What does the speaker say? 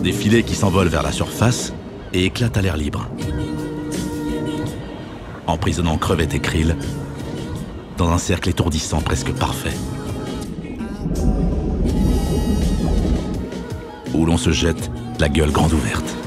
Des filets qui s'envolent vers la surface et éclatent à l'air libre, emprisonnant crevettes et krill dans un cercle étourdissant presque parfait, où l'on se jette la gueule grande ouverte.